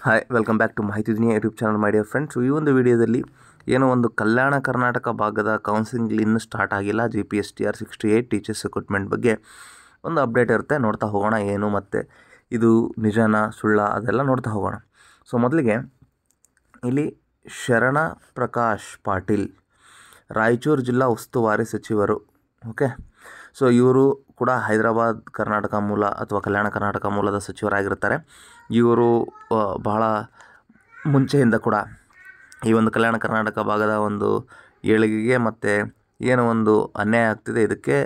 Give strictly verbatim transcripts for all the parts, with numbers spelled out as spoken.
Hi welcome back to Mahiti Duniya YouTube channel my dear friends. ಈ ಒಂದು ವಿಡಿಯೋದಲ್ಲಿ ಏನೋ ಒಂದು ಕಲ್ಯಾಣ ಕರ್ನಾಟಕ ಭಾಗದ ಕೌನ್ಸಿಲಿಂಗ್ ಇನ್ನೂ ಸ್ಟಾರ್ಟ್ ಆಗಿಲ್ಲ. G P S T R sixty eight teachers recruitment ಬಗ್ಗೆ ಒಂದು ಅಪ್ಡೇಟ್ ಇರುತ್ತೆ, ನೋಡ್ತಾ ಹೋಗೋಣ ಏನು ಮತ್ತು ಇದು ನಿಜನಾ ಸುಳ್ಳ ಅದೆಲ್ಲ ನೋಡ್ತಾ ಹೋಗೋಣ. ಸೊ ಮೊದಲಿಗೆ ಇಲ್ಲಿ ಶರಣ ಪ್ರಕಾಶ್ ಪಾಟೀಲ್ ರಾಯಚೂರು ಜಿಲ್ಲಾ ಉಸ್ತುವಾರಿ ಸಚಿವರು. ಓಕೆ, ಸೊ ಇವರು ಕೂಡ ಹೈದರಾಬಾದ್ ಕರ್ನಾಟಕ ಮೂಲ ಅಥವಾ ಕಲ್ಯಾಣ ಕರ್ನಾಟಕ ಮೂಲದ ಸಚಿವರಾಗಿರ್ತಾರೆ. ಇವರು ಬಹಳ ಮುಂಚೆಯಿಂದ ಕೂಡ ಈ ಒಂದು ಕಲ್ಯಾಣ ಕರ್ನಾಟಕ ಭಾಗದ ಒಂದು ಏಳಿಗೆಗೆ ಮತ್ತು ಏನೋ ಒಂದು ಅನ್ಯಾಯ ಆಗ್ತಿದೆ ಇದಕ್ಕೆ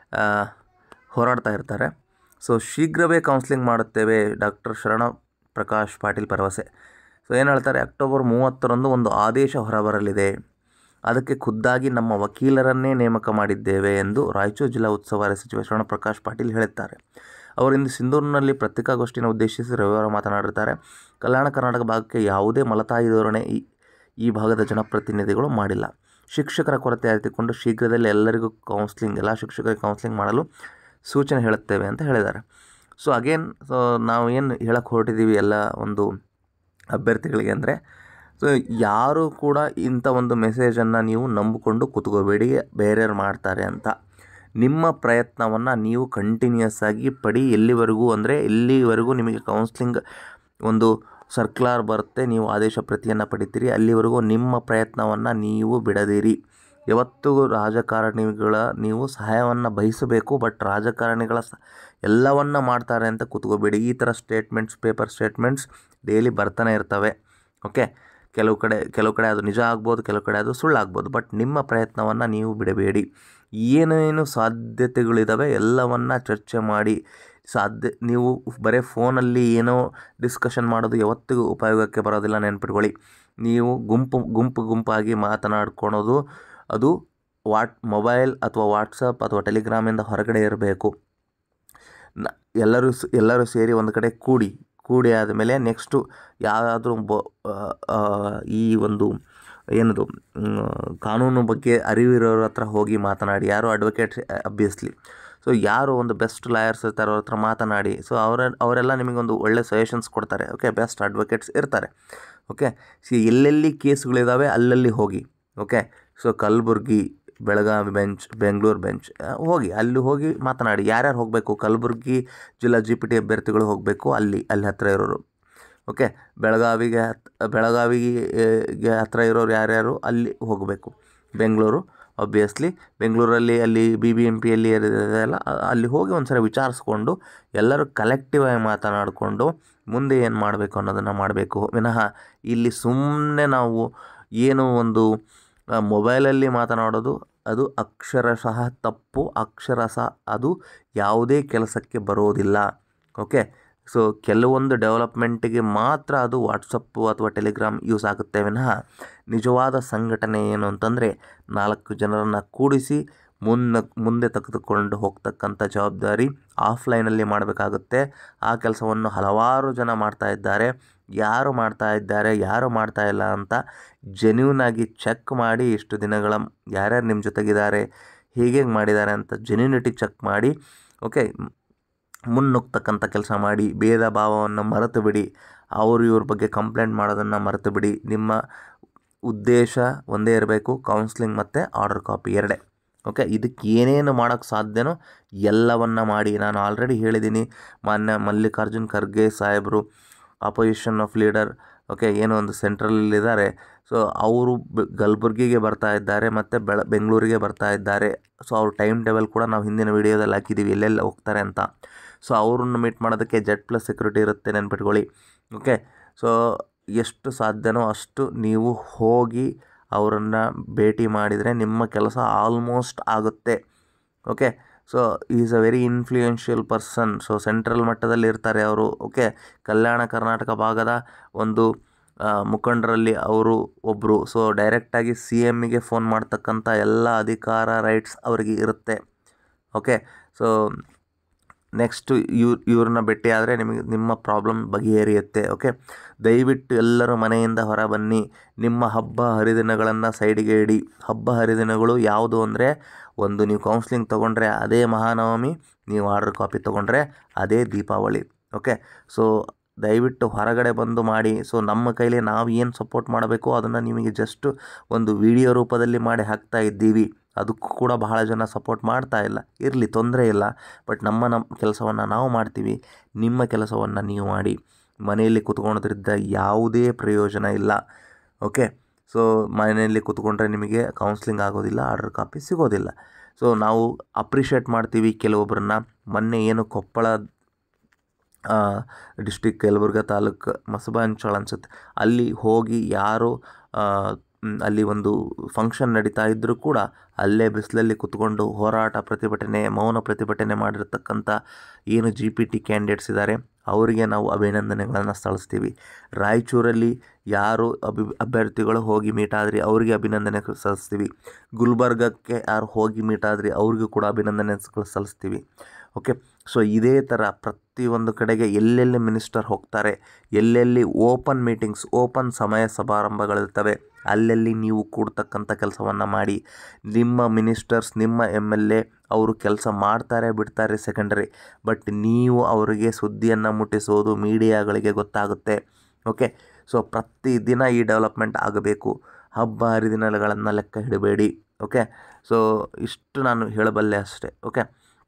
ಹೋರಾಡ್ತಾ ಇರ್ತಾರೆ. ಸೊ ಶೀಘ್ರವೇ ಕೌನ್ಸಿಲಿಂಗ್ ಮಾಡುತ್ತೇವೆ ಡಾಕ್ಟರ್ ಶರಣ ಪ್ರಕಾಶ್ ಪಾಟೀಲ್ ಭರವಸೆ. ಸೊ ಏನು ಹೇಳ್ತಾರೆ, ಅಕ್ಟೋಬರ್ ಮೂವತ್ತರಂದು ಒಂದು ಆದೇಶ ಹೊರಬರಲಿದೆ, ಅದಕ್ಕೆ ಖುದ್ದಾಗಿ ನಮ್ಮ ವಕೀಲರನ್ನೇ ನೇಮಕ ಮಾಡಿದ್ದೇವೆ ಎಂದು ರಾಯಚೂರು ಜಿಲ್ಲಾ ಉಸ್ತುವಾರಿ ಸಚಿವ ಶರಣ ಪ್ರಕಾಶ್ ಪಾಟೀಲ್ ಹೇಳಿದ್ದಾರೆ. ಅವರಿಂದು ಸಿಂಧೂರಿನಲ್ಲಿ ಪತ್ರಿಕಾಗೋಷ್ಠಿಯನ್ನು ಉದ್ದೇಶಿಸಿ ರವಿವಾರ ಮಾತನಾಡಿದ್ದಾರೆ. ಕಲ್ಯಾಣ ಕರ್ನಾಟಕ ಭಾಗಕ್ಕೆ ಯಾವುದೇ ಮಲತಾಯಿ ಧೋರಣೆ ಈ ಈ ಭಾಗದ ಜನಪ್ರತಿನಿಧಿಗಳು ಮಾಡಿಲ್ಲ. ಶಿಕ್ಷಕರ ಕೊರತೆ ಅರಿತುಕೊಂಡು ಶೀಘ್ರದಲ್ಲೇ ಎಲ್ಲರಿಗೂ ಕೌನ್ಸ್ಲಿಂಗ್ ಎಲ್ಲ ಶಿಕ್ಷಕರಿಗೆ ಕೌನ್ಸ್ಲಿಂಗ್ ಮಾಡಲು ಸೂಚನೆ ಹೇಳುತ್ತೇವೆ ಅಂತ ಹೇಳಿದ್ದಾರೆ. ಸೊ ಅಗೇನ್ ಸೊ ನಾವು ಏನು ಹೇಳಕ್ಕೆ ಹೊರಟಿದ್ದೀವಿ ಎಲ್ಲ ಒಂದು ಅಭ್ಯರ್ಥಿಗಳಿಗೆ ಅಂದರೆ, ಸೊ ಯಾರು ಕೂಡ ಇಂಥ ಒಂದು ಮೆಸೇಜನ್ನು ನೀವು ನಂಬಿಕೊಂಡು ಕೂತ್ಕೋಬೇಡಿ ಬೇರೆಯವ್ರು ಮಾಡ್ತಾರೆ ಅಂತ. ನಿಮ್ಮ ಪ್ರಯತ್ನವನ್ನು ನೀವು ಕಂಟಿನ್ಯೂಸ್ ಆಗಿ ಪಡಿ. ಎಲ್ಲಿವರೆಗೂ ಅಂದರೆ ಎಲ್ಲಿವರೆಗೂ ನಿಮಗೆ ಕೌನ್ಸ್ಲಿಂಗ್ ಒಂದು ಸರ್ಕ್ಯುಲರ್ ಬರುತ್ತೆ, ನೀವು ಆದೇಶ ಪ್ರತಿಯನ್ನು ಪಡಿತೀರಿ, ಅಲ್ಲಿವರೆಗೂ ನಿಮ್ಮ ಪ್ರಯತ್ನವನ್ನು ನೀವು ಬಿಡದಿರಿ. ಯಾವತ್ತೂ ರಾಜಕಾರಣಿಗಳ ನೀವು ಸಹಾಯವನ್ನು ಬಯಸಬೇಕು, ಬಟ್ ರಾಜಕಾರಣಿಗಳ ಸ ಎಲ್ಲವನ್ನ ಮಾಡ್ತಾರೆ ಅಂತ ಕೂತ್ಕೋಬೇಡಿ. ಈ ಥರ ಸ್ಟೇಟ್ಮೆಂಟ್ಸ್ ಪೇಪರ್ ಸ್ಟೇಟ್ಮೆಂಟ್ಸ್ ಡೈಲಿ ಬರ್ತಾನೆ ಇರ್ತವೆ. ಓಕೆ, ಕೆಲವು ಕಡೆ ಕೆಲವು ಕಡೆ ಅದು ನಿಜ ಆಗ್ಬೋದು, ಕೆಲವು ಕಡೆ ಅದು ಸುಳ್ಳಾಗ್ಬೋದು, ಬಟ್ ನಿಮ್ಮ ಪ್ರಯತ್ನವನ್ನು ನೀವು ಬಿಡಬೇಡಿ. ಏನೇನು ಸಾಧ್ಯತೆಗಳಿದ್ದಾವೆ ಎಲ್ಲವನ್ನು ಚರ್ಚೆ ಮಾಡಿ. ಸಾಧ್ಯ ನೀವು ಬರೀ ಫೋನಲ್ಲಿ ಏನೋ ಡಿಸ್ಕಷನ್ ಮಾಡೋದು ಯಾವತ್ತಿಗೂ ಉಪಯೋಗಕ್ಕೆ ಬರೋದಿಲ್ಲ, ನೆನ್ಪಿಟ್ಕೊಳ್ಳಿ. ನೀವು ಗುಂಪು ಗುಂಪು ಗುಂಪಾಗಿ ಮಾತನಾಡ್ಕೊಳೋದು ಅದು ವಾಟ್ ಮೊಬೈಲ್ ಅಥವಾ ವಾಟ್ಸಪ್ ಅಥವಾ ಟೆಲಿಗ್ರಾಮಿಂದ ಹೊರಗಡೆ ಇರಬೇಕು. ನ ಎಲ್ಲರೂ ಎಲ್ಲರೂ ಸೇರಿ ಒಂದು ಕಡೆ ಕೂಡಿ ಕೂಡಿ ಆದಮೇಲೆ ನೆಕ್ಸ್ಟು ಯಾವುದಾದ್ರೂ ಬ ಈ ಒಂದು ಏನದು ಕಾನೂನು ಬಗ್ಗೆ ಅರಿವಿರೋರ ಹತ್ರ ಹೋಗಿ ಮಾತನಾಡಿ. ಯಾರು ಅಡ್ವೊಕೇಟ್ ಅಬ್ವಿಯಸ್ಲಿ, ಸೊ ಯಾರು ಒಂದು ಬೆಸ್ಟ್ ಲಾಯರ್ಸ್ ಇರ್ತಾರೆ ಅವ್ರ ಹತ್ರ ಮಾತನಾಡಿ. ಸೊ ಅವರ ಅವರೆಲ್ಲ ನಿಮಗೊಂದು ಒಳ್ಳೆ ಸಜೆಷನ್ಸ್ ಕೊಡ್ತಾರೆ. ಓಕೆ, ಬೆಸ್ಟ್ ಅಡ್ವೊಕೇಟ್ಸ್ ಇರ್ತಾರೆ. ಓಕೆ, ಸಿ ಎಲ್ಲೆಲ್ಲಿ ಕೇಸುಗಳಿದ್ದಾವೆ ಅಲ್ಲಲ್ಲಿ ಹೋಗಿ. Okay, so Kalaburagi, Belagavi bench, Bengaluru bench ಹೋಗಿ ಅಲ್ಲಿ ಹೋಗಿ ಮಾತನಾಡಿ. ಯಾರ್ಯಾರು ಹೋಗಬೇಕು, ಕಲಬುರ್ಗಿ ಜಿಲ್ಲಾ ಜಿ ಪಿ ಟಿ ಅಭ್ಯರ್ಥಿಗಳು ಹೋಗಬೇಕು, ಅಲ್ಲಿ ಅಲ್ಲಿ ಹತ್ತಿರ ಇರೋರು. ಓಕೆ, ಬೆಳಗಾವಿಗೆ ಹತ್ ಬೆಳಗಾವಿಗೆ ಹತ್ತಿರ ಇರೋರು ಯಾರ್ಯಾರು ಅಲ್ಲಿ ಹೋಗಬೇಕು. ಬೆಂಗಳೂರು ಆಬ್ವಿಯಸ್ಲಿ ಬೆಂಗಳೂರಲ್ಲಿ ಅಲ್ಲಿ ಬಿ ಬಿ ಎಂ ಪಿಯಲ್ಲಿ ಇರೋದೆಲ್ಲ ಅಲ್ಲಿ ಹೋಗಿ ಒಂದು ಸರಿ ವಿಚಾರಿಸ್ಕೊಂಡು ಎಲ್ಲರೂ ಕಲೆಕ್ಟಿವ್ ಆಗಿ ಮಾತನಾಡಿಕೊಂಡು ಮುಂದೆ ಏನು ಮಾಡಬೇಕು ಅನ್ನೋದನ್ನು ಮಾಡಬೇಕು. ವಿನಃ ಇಲ್ಲಿ ಸುಮ್ಮನೆ ನಾವು ಏನು ಒಂದು ಮೊಬೈಲಲ್ಲಿ ಮಾತನಾಡೋದು ಅದು ಅಕ್ಷರಶಃ ತಪ್ಪು, ಅಕ್ಷರಶಃ ಅದು ಯಾವುದೇ ಕೆಲಸಕ್ಕೆ ಬರೋದಿಲ್ಲ. ಓಕೆ, ಸೊ ಕೆಲವೊಂದು ಡೆವಲಪ್ಮೆಂಟಿಗೆ ಮಾತ್ರ ಅದು ವಾಟ್ಸಪ್ಪು ಅಥವಾ ಟೆಲಿಗ್ರಾಮ್ ಯೂಸ್ ಆಗುತ್ತೆ ವಿನಃ ನಿಜವಾದ ಸಂಘಟನೆ ಏನು ಅಂತಂದರೆ ನಾಲ್ಕು ಜನರನ್ನು ಕೂಡಿಸಿ ಮುನ್ನ ಮುಂದೆ ತೆಗೆದುಕೊಂಡು ಹೋಗ್ತಕ್ಕಂಥ ಜವಾಬ್ದಾರಿ ಆಫ್ಲೈನಲ್ಲಿ ಮಾಡಬೇಕಾಗುತ್ತೆ. ಆ ಕೆಲಸವನ್ನು ಹಲವಾರು ಜನ ಮಾಡ್ತಾ ಇದ್ದಾರೆ. ಯಾರು ಮಾಡ್ತಾ ಇದ್ದಾರೆ ಯಾರು ಮಾಡ್ತಾ ಇಲ್ಲ ಅಂತ ಜೆನ್ಯೂನ್ ಆಗಿ ಚೆಕ್ ಮಾಡಿ, ಇಷ್ಟು ದಿನಗಳ ಯಾರ್ಯಾರು ನಿಮ್ಮ ಜೊತೆಗಿದ್ದಾರೆ, ಹೇಗೆ ಮಾಡಿದ್ದಾರೆ ಅಂತ ಜೆನ್ಯೂನಿಟಿ ಚೆಕ್ ಮಾಡಿ. ಓಕೆ, ಮುನ್ನುಗ್ತಕ್ಕಂಥ ಕೆಲಸ ಮಾಡಿ. ಭೇದ ಭಾವವನ್ನು ಮರೆತು ಬಿಡಿ. ಅವರು ಇವ್ರ ಬಗ್ಗೆ ಕಂಪ್ಲೇಂಟ್ ಮಾಡೋದನ್ನು ಮರೆತು ಬಿಡಿ. ನಿಮ್ಮ ಉದ್ದೇಶ ಒಂದೇ ಇರಬೇಕು, ಕೌನ್ಸ್ಲಿಂಗ್ ಮತ್ತು ಆರ್ಡರ್ ಕಾಪಿ ಎರಡೇ. ಓಕೆ, ಇದಕ್ಕೆ ಏನೇನು ಮಾಡೋಕ್ಕೆ ಸಾಧ್ಯನೋ ಎಲ್ಲವನ್ನು ಮಾಡಿ. ನಾನು ಆಲ್ರೆಡಿ ಹೇಳಿದ್ದೀನಿ, ಮಾನ್ಯ ಮಲ್ಲಿಕಾರ್ಜುನ್ ಖರ್ಗೆ ಸಾಹೇಬರು ಅಪೋಸಿಷನ್ ಆಫ್ ಲೀಡರ್, ಓಕೆ, ಏನೋ ಒಂದು ಸೆಂಟ್ರಲ್ಲಿದ್ದಾರೆ. ಸೊ ಅವರು ಕಲಬುರ್ಗಿಗೆ ಬರ್ತಾ ಇದ್ದಾರೆ ಮತ್ತು ಬೆಳ ಬೆಂಗಳೂರಿಗೆ ಬರ್ತಾ ಇದ್ದಾರೆ. ಸೊ ಅವ್ರ ಟೈಮ್ ಟೇಬಲ್ ಕೂಡ ನಾವು ಹಿಂದಿನ ವೀಡಿಯೋದಲ್ಲಿ ಹಾಕಿದ್ದೀವಿ ಎಲ್ಲೆಲ್ಲ ಹೋಗ್ತಾರೆ ಅಂತ. ಸೊ ಅವ್ರನ್ನ ಮೀಟ್ ಮಾಡೋದಕ್ಕೆ ಜೆಡ್ ಪ್ಲಸ್ ಸೆಕ್ಯೂರಿಟಿ ಇರುತ್ತೆ, ನೆನ್ಪಿಟ್ಕೊಳ್ಳಿ. ಓಕೆ, ಸೊ ಎಷ್ಟು ಸಾಧ್ಯನೋ ಅಷ್ಟು ನೀವು ಹೋಗಿ ಅವರನ್ನು ಭೇಟಿ ಮಾಡಿದರೆ ನಿಮ್ಮ ಕೆಲಸ ಆಲ್ಮೋಸ್ಟ್ ಆಗುತ್ತೆ. Okay, so is a very influential person. So central ಮಟ್ಟದಲ್ಲಿ ಇರ್ತಾರೆ ಅವರು. ಓಕೆ, ಕಲ್ಯಾಣ ಕರ್ನಾಟಕ ಭಾಗದ ಒಂದು ಮುಖಂಡರಲ್ಲಿ ಅವರು ಒಬ್ಬರು. ಸೊ ಡೈರೆಕ್ಟಾಗಿ ಸಿ ಎಮ್ಮಿಗೆ ಫೋನ್ ಮಾಡ್ತಕ್ಕಂಥ ಎಲ್ಲ ಅಧಿಕಾರ ರೈಟ್ಸ್ ಅವರಿಗೆ ಇರುತ್ತೆ. ಓಕೆ, ಸೊ ನೆಕ್ಸ್ಟು ಇವ್ರು ಇವ್ರನ್ನ ಭೇಟಿ ಆದರೆ ನಿಮಗೆ ನಿಮ್ಮ ಪ್ರಾಬ್ಲಮ್ ಬಗೆಹರಿಯುತ್ತೆ. ಓಕೆ, ದಯವಿಟ್ಟು ಎಲ್ಲರೂ ಮನೆಯಿಂದ ಹೊರ ಬನ್ನಿ. ನಿಮ್ಮ ಹಬ್ಬ ಹರಿದಿನಗಳನ್ನು ಸೈಡಿಗೆ ಇಡಿ. ಹಬ್ಬ ಹರಿದಿನಗಳು ಯಾವುದು ಅಂದರೆ, ಒಂದು ನೀವು ಕೌನ್ಸ್ಲಿಂಗ್ ತೊಗೊಂಡ್ರೆ ಅದೇ ಮಹಾನವಮಿ, ನೀವು ಆರ್ಡರ್ ಕಾಪಿ ತೊಗೊಂಡ್ರೆ ಅದೇ ದೀಪಾವಳಿ. ಓಕೆ, ಸೊ ದಯವಿಟ್ಟು ಹೊರಗಡೆ ಬಂದು ಮಾಡಿ. ಸೊ ನಮ್ಮ ಕೈಲಿ ನಾವು ಏನು ಸಪೋರ್ಟ್ ಮಾಡಬೇಕು ಅದನ್ನು ನಿಮಗೆ ಜಸ್ಟ್ ಒಂದು ವಿಡಿಯೋ ರೂಪದಲ್ಲಿ ಮಾಡಿ ಹಾಕ್ತಾ ಇದ್ದೀವಿ. ಅದಕ್ಕೂ ಕೂಡ ಬಹಳ ಜನ ಸಪೋರ್ಟ್ ಮಾಡ್ತಾ ಇಲ್ಲ. ಇರಲಿ, ತೊಂದರೆ ಇಲ್ಲ. ಬಟ್ ನಮ್ಮ ನಮ್ಮ ಕೆಲಸವನ್ನು ನಾವು ಮಾಡ್ತೀವಿ, ನಿಮ್ಮ ಕೆಲಸವನ್ನು ನೀವು ಮಾಡಿ. ಮನೆಯಲ್ಲಿ ಕೂತ್ಕೊಳ್ಳೋದ್ರಿಂದ ಯಾವುದೇ ಪ್ರಯೋಜನ ಇಲ್ಲ. ಓಕೆ, ಸೊ ಮನೆಯಲ್ಲಿ ಕೂತ್ಕೊಂಡ್ರೆ ನಿಮಗೆ ಕೌನ್ಸ್ಲಿಂಗ್ ಆಗೋದಿಲ್ಲ, ಆರ್ಡರ್ ಕಾಪಿ ಸಿಗೋದಿಲ್ಲ. ಸೊ ನಾವು ಅಪ್ರಿಷಿಯೇಟ್ ಮಾಡ್ತೀವಿ ಕೆಲವೊಬ್ಬರನ್ನ. ಮೊನ್ನೆ ಏನು ಕೊಪ್ಪಳ ಡಿಸ್ಟಿಕ್ ಯಲಬುರ್ಗಾ ತಾಲೂಕು ಮಸಬಾಂಚೋಳ ಅನ್ಸುತ್ತೆ, ಅಲ್ಲಿ ಹೋಗಿ ಯಾರು ಅಲ್ಲಿ ಒಂದು ಫಂಕ್ಷನ್ ನಡೀತಾ ಇದ್ದರೂ ಕೂಡ ಅಲ್ಲೇ ಬಿಸಿಲಲ್ಲಿ ಕೂತ್ಕೊಂಡು ಹೋರಾಟ ಪ್ರತಿಭಟನೆ ಮೌನ ಪ್ರತಿಭಟನೆ ಮಾಡಿರ್ತಕ್ಕಂಥ ಏನು ಜಿ ಪಿ ಟಿ ಕ್ಯಾಂಡಿಡೇಟ್ಸ್ ಇದ್ದಾರೆ ಅವರಿಗೆ ನಾವು ಅಭಿನಂದನೆಗಳನ್ನು ಸಲ್ಲಿಸ್ತೀವಿ. ರಾಯಚೂರಲ್ಲಿ ಯಾರು ಅಭಿ ಅಭ್ಯರ್ಥಿಗಳು ಹೋಗಿ ಮೀಟ್ ಆದ್ರಿ ಅವರಿಗೆ ಅಭಿನಂದನೆ ಸಲ್ಲಿಸ್ತೀವಿ. ಗುಲ್ಬರ್ಗಕ್ಕೆ ಯಾರು ಹೋಗಿ ಮೀಟ್ ಆದ್ರಿ ಅವ್ರಿಗೂ ಕೂಡ ಅಭಿನಂದನೆ ಸಲ್ಲಿಸ್ತೀವಿ. ಓಕೆ, ಸೊ ಇದೇ ಥರ ಪ್ರತಿಯೊಂದು ಕಡೆಗೆ ಎಲ್ಲೆಲ್ಲಿ ಮಿನಿಸ್ಟರ್ ಹೋಗ್ತಾರೆ, ಎಲ್ಲೆಲ್ಲಿ ಓಪನ್ ಮೀಟಿಂಗ್ಸ್ ಓಪನ್ ಸಮಯ ಸಮಾರಂಭಗಳಿರ್ತವೆ ಅಲ್ಲೆಲ್ಲಿ ನೀವು ಕೂಡ್ತಕ್ಕಂಥ ಕೆಲಸವನ್ನು ಮಾಡಿ. ನಿಮ್ಮ ಮಿನಿಸ್ಟರ್ಸ್ ನಿಮ್ಮ ಎಮ್ ಎಲ್ ಎ ಅವರು ಕೆಲಸ ಮಾಡ್ತಾರೆ ಬಿಡ್ತಾರೆ ಸೆಕೆಂಡರಿ, ಬಟ್ ನೀವು ಅವರಿಗೆ ಸುದ್ದಿಯನ್ನು ಮುಟ್ಟಿಸೋದು ಮೀಡಿಯಾಗಳಿಗೆ ಗೊತ್ತಾಗುತ್ತೆ. ಓಕೆ, ಸೊ ಪ್ರತಿದಿನ ಈ ಡೆವಲಪ್ಮೆಂಟ್ ಆಗಬೇಕು. ಹಬ್ಬ ಹರಿದಿನಗಳನ್ನು ಲೆಕ್ಕ ಹಿಡಬೇಡಿ. ಓಕೆ, ಸೊ ಇಷ್ಟು ನಾನು ಹೇಳಬಲ್ಲೆ ಅಷ್ಟೇ. ಓಕೆ,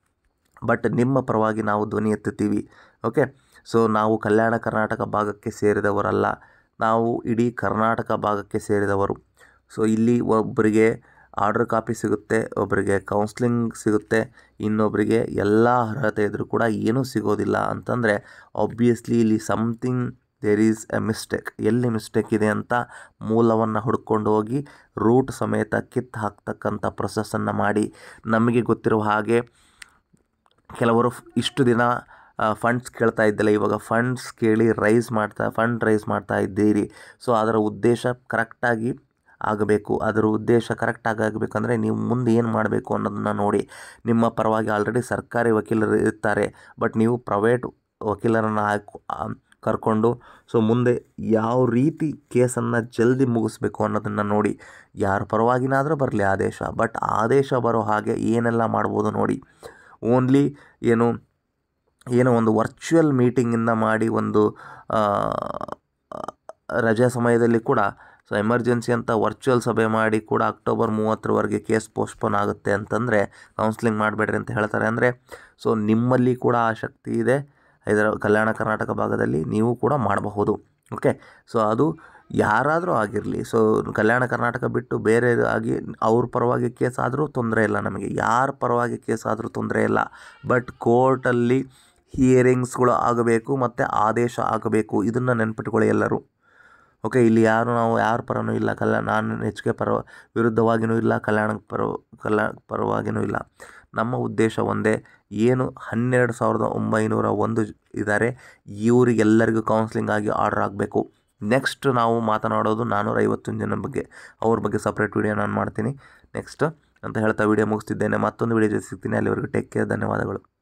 ಬಟ್ ನಿಮ್ಮ ಪರವಾಗಿ ನಾವು ಧ್ವನಿ ಎತ್ತುತ್ತೀವಿ. ಓಕೆ, ಸೊ ನಾವು ಕಲ್ಯಾಣ ಕರ್ನಾಟಕ ಭಾಗಕ್ಕೆ ಸೇರಿದವರಲ್ಲ, ನಾವು ಇಡೀ ಕರ್ನಾಟಕ ಭಾಗಕ್ಕೆ ಸೇರಿದವರು. ಸೊ ಇಲ್ಲಿ ಒಬ್ಬರಿಗೆ ಆರ್ಡರ್ ಕಾಪಿ ಸಿಗುತ್ತೆ, ಒಬ್ಬರಿಗೆ ಕೌನ್ಸ್ಲಿಂಗ್ ಸಿಗುತ್ತೆ, ಇನ್ನೊಬ್ಬರಿಗೆ ಎಲ್ಲ ಅರ್ಹತೆ ಇದ್ದರೂ ಕೂಡ ಏನೂ ಸಿಗೋದಿಲ್ಲ ಅಂತಂದರೆ ಆಬ್ವಿಯಸ್ಲಿ ಇಲ್ಲಿ something there is a mistake. ಎಲ್ಲಿ ಮಿಸ್ಟೇಕ್ ಇದೆ ಅಂತ ಮೂಲವನ್ನು ಹುಡ್ಕೊಂಡು ಹೋಗಿ ರೂಟ್ ಸಮೇತ ಕಿತ್ತು ಹಾಕ್ತಕ್ಕಂಥ ಪ್ರೊಸೆಸನ್ನು ಮಾಡಿ. ನಮಗೆ ಗೊತ್ತಿರುವ ಹಾಗೆ ಕೆಲವರು ಇಷ್ಟು ದಿನ ಫಂಡ್ಸ್ ಕೇಳ್ತಾ ಇದ್ದಿಲ್ಲ, ಇವಾಗ ಫಂಡ್ಸ್ ಕೇಳಿ ರೈಸ್ ಮಾಡ್ತಾ ಫಂಡ್ ರೈಸ್ ಮಾಡ್ತಾ ಇದ್ದೀರಿ. ಸೊ ಅದರ ಉದ್ದೇಶ ಕರೆಕ್ಟಾಗಿ ಆಗಬೇಕು. ಅದರ ಉದ್ದೇಶ ಕರೆಕ್ಟಾಗಿ ಆಗಬೇಕಂದ್ರೆ ನೀವು ಮುಂದೆ ಏನು ಮಾಡಬೇಕು ಅನ್ನೋದನ್ನು ನೋಡಿ. ನಿಮ್ಮ ಪರವಾಗಿ ಆಲ್ರೆಡಿ ಸರ್ಕಾರಿ ವಕೀಲರು ಇರ್ತಾರೆ, ಬಟ್ ನೀವು ಪ್ರೈವೇಟ್ ವಕೀಲರನ್ನು ಹಾಕಿ ಕರ್ಕೊಂಡು ಸೊ ಮುಂದೆ ಯಾವ ರೀತಿ ಕೇಸನ್ನು ಜಲ್ದಿ ಮುಗಿಸ್ಬೇಕು ಅನ್ನೋದನ್ನು ನೋಡಿ. ಯಾರ ಪರವಾಗಿನಾದರೂ ಬರಲಿ ಆದೇಶ, ಬಟ್ ಆದೇಶ ಬರೋ ಹಾಗೆ ಏನೆಲ್ಲ ಮಾಡ್ಬೋದು ನೋಡಿ. ಓನ್ಲಿ ಏನು ಏನೋ ಒಂದು ವರ್ಚುವಲ್ ಮೀಟಿಂಗಿಂದ ಮಾಡಿ ಒಂದು ರಜೆ ಸಮಯದಲ್ಲಿ ಕೂಡ ಸೊ ಎಮರ್ಜೆನ್ಸಿ ಅಂತ ವರ್ಚುವಲ್ ಸಭೆ ಮಾಡಿ ಕೂಡ ಅಕ್ಟೋಬರ್ ಮೂವತ್ತರವರೆಗೆ ಕೇಸ್ ಪೋಸ್ಟ್ಪೋನ್ ಆಗುತ್ತೆ ಅಂತಂದರೆ ಕೌನ್ಸ್ಲಿಂಗ್ ಮಾಡಬೇಡ್ರಿ ಅಂತ ಹೇಳ್ತಾರೆ. ಅಂದರೆ ಸೊ ನಿಮ್ಮಲ್ಲಿ ಕೂಡ ಆ ಶಕ್ತಿ ಇದೆ, ಇದರ ಕಲ್ಯಾಣ ಕರ್ನಾಟಕ ಭಾಗದಲ್ಲಿ ನೀವು ಕೂಡ ಮಾಡಬಹುದು. ಓಕೆ, ಸೊ ಅದು ಯಾರಾದರೂ ಆಗಿರಲಿ. ಸೊ ಕಲ್ಯಾಣ ಕರ್ನಾಟಕ ಬಿಟ್ಟು ಬೇರೆ ಆಗಿ ಅವ್ರ ಪರವಾಗಿ ಕೇಸ್ ಆದರೂ ತೊಂದರೆ ಇಲ್ಲ, ನಮಗೆ ಯಾರ ಪರವಾಗಿ ಕೇಸ್ ಆದರೂ ತೊಂದರೆ ಇಲ್ಲ. ಬಟ್ ಕೋರ್ಟಲ್ಲಿ ಹಿಯರಿಂಗ್ಸ್ಗಳು ಆಗಬೇಕು ಮತ್ತು ಆದೇಶ ಆಗಬೇಕು. ಇದನ್ನು ನೆನ್ಪಿಟ್ಕೊಳ್ಳಿ ಎಲ್ಲರೂ. ಓಕೆ, ಇಲ್ಲಿ ಯಾರು ನಾವು ಯಾರ ಪರನೂ ಇಲ್ಲ, ಕಲ್ಯಾಣ ನಾನು ಎಚ್ ಕೆ ಪರ ವಿರುದ್ಧವಾಗಿಯೂ ಇಲ್ಲ, ಕಲ್ಯಾಣ ಪರ ಕಲ್ಯಾಣ ಪರವಾಗಿಯೂ ಇಲ್ಲ. ನಮ್ಮ ಉದ್ದೇಶ ಒಂದೇ, ಏನು ಹನ್ನೆರಡು ಸಾವಿರದ ಒಂಬೈನೂರ ಒಂದು ಇದ್ದಾರೆ ಇವರಿಗೆಲ್ಲರಿಗೂ ಕೌನ್ಸ್ಲಿಂಗ್ ಆಗಿ ಆರ್ಡರ್ ಆಗಬೇಕು. ನೆಕ್ಸ್ಟ್ ನಾವು ಮಾತನಾಡೋದು ನಾನ್ನೂರ ಐವತ್ತೊಂದು ಜನ ಬಗ್ಗೆ, ಅವ್ರ ಬಗ್ಗೆ ಸಪ್ರೇಟ್ ವೀಡಿಯೋ ನಾನು ಮಾಡ್ತೀನಿ ನೆಕ್ಸ್ಟ್ ಅಂತ ಹೇಳ್ತಾ ವೀಡಿಯೋ ಮುಗಿಸ್ತಿದ್ದೇನೆ. ಮತ್ತೊಂದು ವೀಡಿಯೋ ಜೊತೆ ಸಿಗ್ತೀನಿ. ಅಲ್ಲಿವರೆಗೂ ಟೇಕ್ ಕೇರ್, ಧನ್ಯವಾದಗಳು.